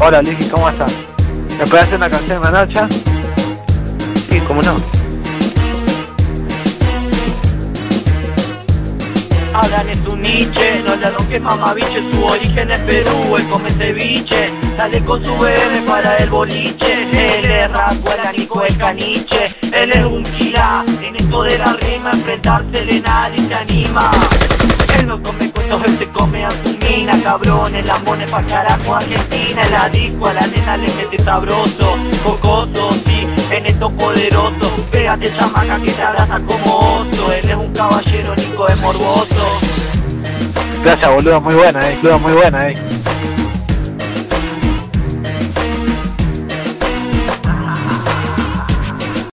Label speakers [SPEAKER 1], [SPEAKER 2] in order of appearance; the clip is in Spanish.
[SPEAKER 1] Hola Liki, ¿cómo estás? ¿Me puedes hacer una canción de Manacha?
[SPEAKER 2] Sí, cómo no.
[SPEAKER 3] Hablan en su niche, no hablaron que mamabiche, su origen es Perú, él come ceviche, sale con su bebé para el boliche, él es Rasguala, Nico el caniche, él es un chila, en esto de la rima, enfrentársele nadie se anima. Él no come cuentos, él se come a su mina, cabrón, el amor es pa' carajo Argentina, el adicto a la nena le mete sabroso, cocoso, sí, en esto poderoso, pégate chamaca que te abraza como oso, él es un caballero, Nico es morboso.
[SPEAKER 1] Gracias boludo, muy buena, muy buena.